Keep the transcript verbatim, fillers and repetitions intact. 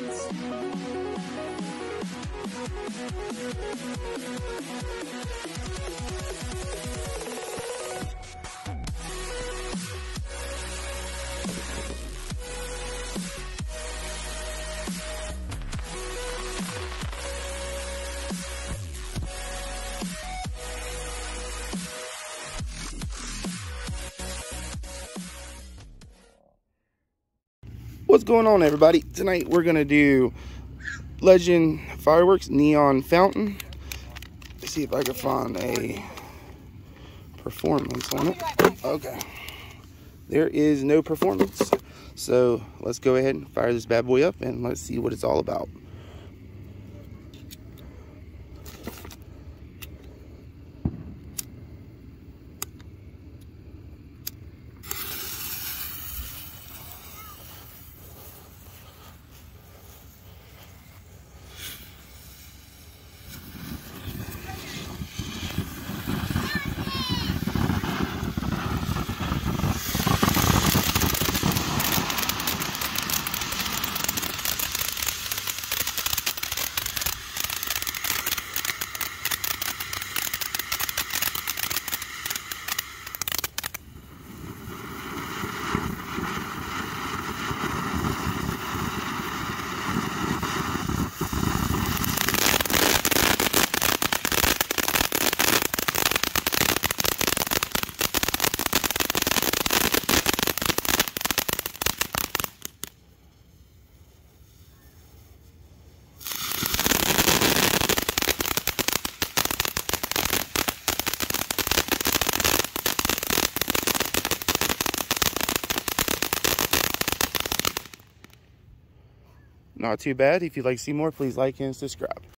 What's going on, everybody? Tonight we're gonna do Legend Fireworks Neon Fountain. Let's see if I can find a performance on it. Okay, there is no performance, so let's go ahead and fire this bad boy up and let's see what it's all about. Not too bad. If you'd like to see more, please like and subscribe.